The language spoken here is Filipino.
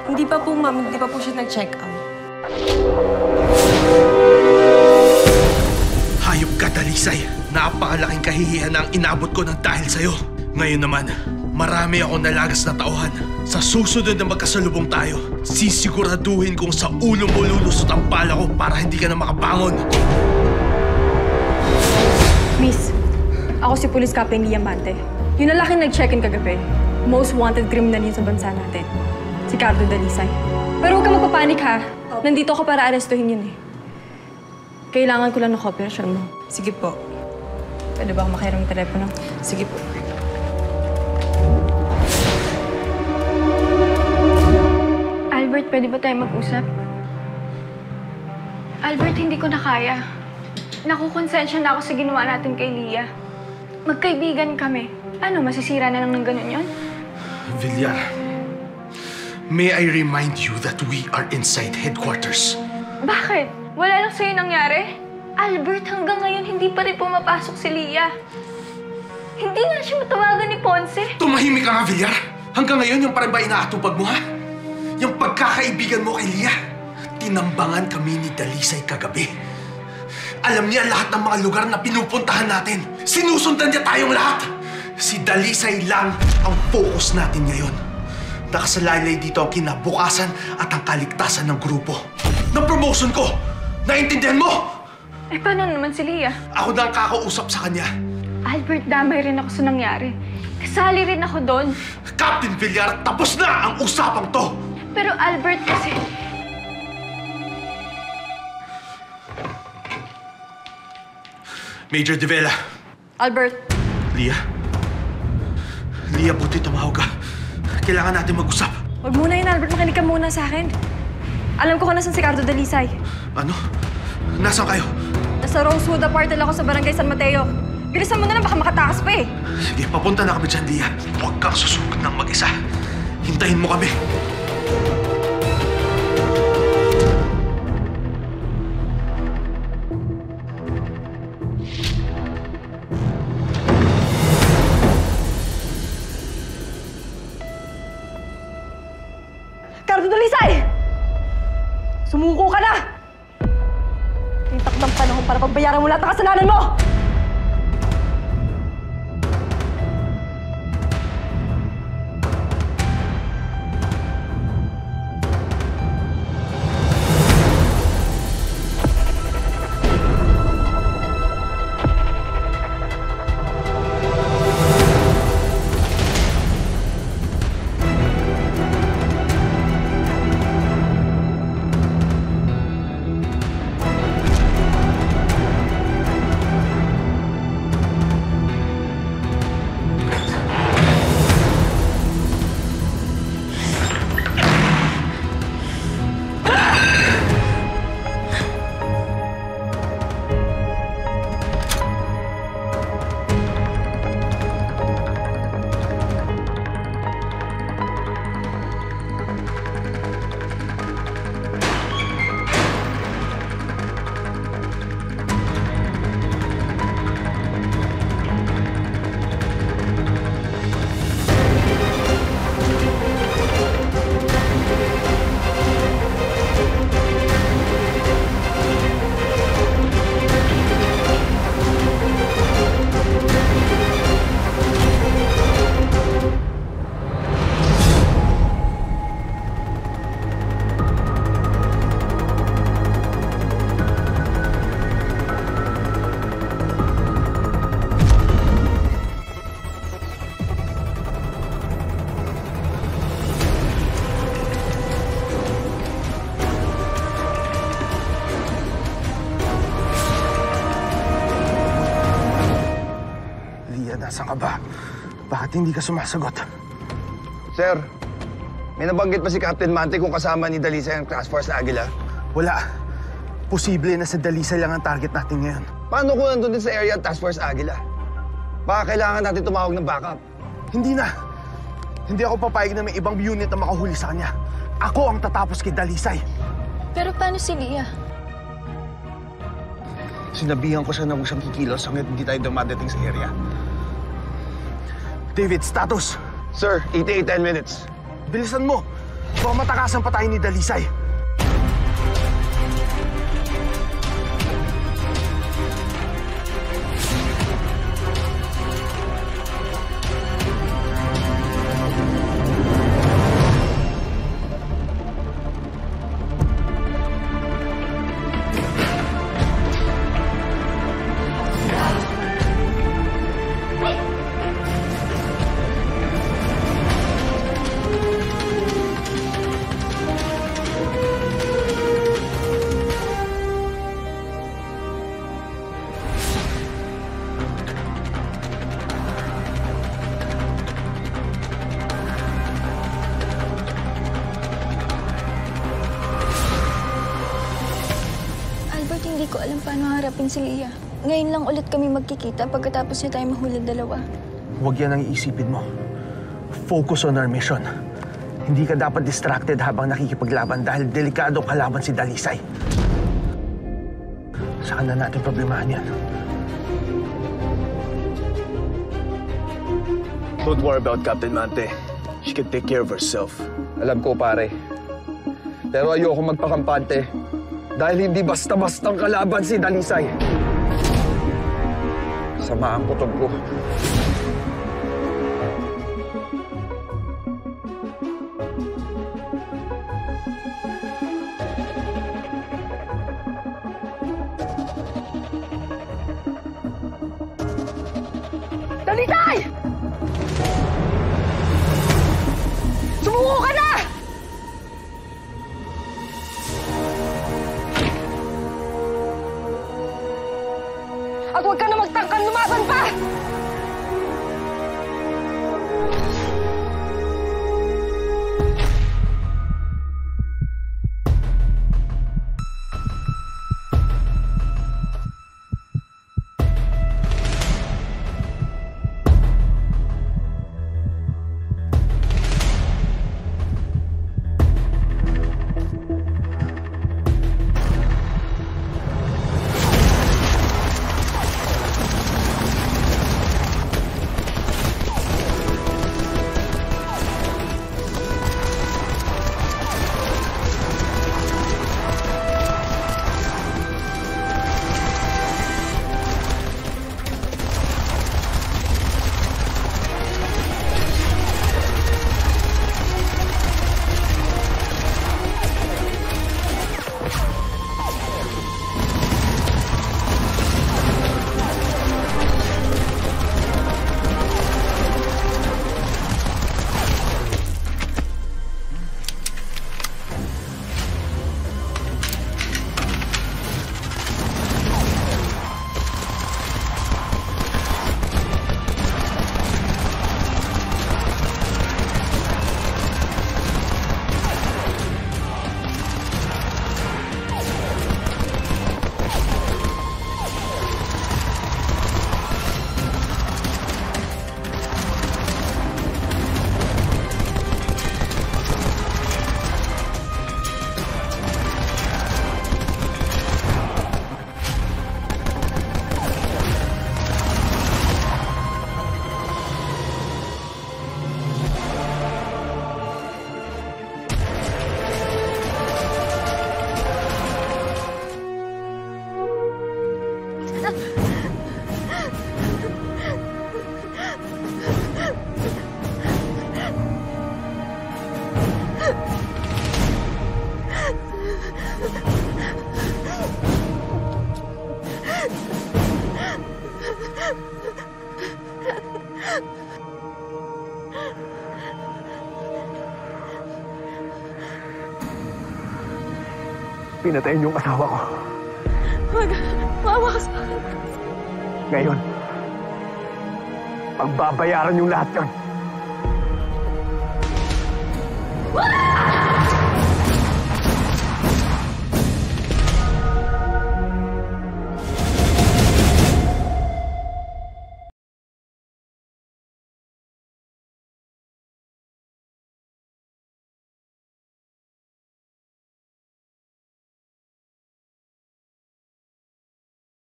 Hindi pa po, ma'am. Hindi pa po siya nag-check out. Hayop ka, Dalisay. Napakalaking kahihiyan na ang inabot ko ng dahil sa'yo. Ngayon naman, marami akong nalagas na tauhan. Sa susunod na magkasalubong tayo, sisiguraduhin kong sa ulo mo lulusot ang bala ko para hindi ka na makabangon. Miss, ako si Police Captain Lia Mante. Yung lalaking nag-check-in kagabi, most wanted criminal yun sa bansa natin. Si Cardo Dalisay. Pero huwag ka magpapanik ha. Nandito ako para arestuhin yun eh. Kailangan ko lang ng kooperasyon mo. Sige po. Pwede ba ako makiram ng telepono? Sige po. Albert, pwede ba tayo mag-usap? Albert, hindi ko na kaya. Nakukonsensya na ako sa ginawa natin kay Lia. Magkaibigan kami. Ano, masisira na lang ng ganun yun? Villar, may I remind you that we are inside headquarters. Bakit? Wala lang sa'yo nangyari? Albert, hanggang ngayon hindi pa rin pumapasok si Lia. Hindi nga siya matawagan ni Ponce. Tumahimik ka nga, Villar. Hanggang ngayon, yung parang ba inaatupag mo, ha? Yung pagkakaibigan mo kay Lia. Tinambangan kami ni Dalisay kagabi. Alam niya lahat ng mga lugar na pinupuntahan natin. Sinusundan niya tayong lahat. Si Dalisay lang ang focus natin ngayon. Nakasalaylay dito ang kinabukasan at ang kaligtasan ng grupo. Ng promotion ko! Naintindihan mo? Eh, paano naman si Lia? Ako na ang kakausap sa kanya. Albert, damay rin ako sa nangyari. Kasali rin ako doon. Captain Villar, tapos na ang usapang to! Pero Albert kasi... Major De Vela. Albert. Lia? Lia, buti tumawag ka. Kailangan natin mag-usap. Huwag muna yun, Albert. Makinig ka muna sa akin. Alam ko kung nasan si Cardo Dalisay. Ano? Nasaan kayo? Nasa Rosewood Apartment ako sa Barangay San Mateo. Bilisan mo na lang, baka makatakas pa eh. Sige, papunta na kami dyan, Lia. Huwag kang susugod ng mag-isa. Hintayin mo kami. Cardo Dalisay! Sumuko ka na! Yung takdang panahon para pagbayaran mo lahat ng kasalanan mo! Nasaan ka ba? Bakit hindi ka sumasagot? Sir, may nabanggit pa si Captain Mante kung kasama ni Dalisay ang Task Force Aguila? Wala. Posible na sa Dalisay lang ang target natin ngayon. Paano kung nandun din sa area ang Task Force Aguila? Baka kailangan natin tumawag ng backup. Hindi na. Hindi ako papayag na may ibang unit na makahuli sa kanya. Ako ang tatapos kay Dalisay. Pero paano si Lia? Sinabihan ko siya na huwag siyang kikilos hanggang hindi tayo dumadating sa area. David, status. Sir, ETA 10 minutes. Bilisan mo. Baka matakasan pa tayo ni Dalisay. Albert, hindi ko alam paano harapin si Leah. Ngayon lang ulit kami magkikita pagkatapos niya tayo mahuling dalawa. Huwag yan ang iisipin mo. Focus on our mission. Hindi ka dapat distracted habang nakikipaglaban dahil delikado kalaban si Dalisay. Saan na natin problemahan yan? Don't worry about Captain Mante. She can take care of herself. Alam ko, pare. Pero ayoko magpakampante. Dahil hindi basta-bastang kalaban si Dalisay. Sama ang kutob ko. Dalisay! Sumuko ka na! At huwag ka na magtangkang lumaban pa! Pinatayin yung asawa ko. Wag, maawa ka sa akin. Ngayon, pagbabayaran yung lahat yun. Wag!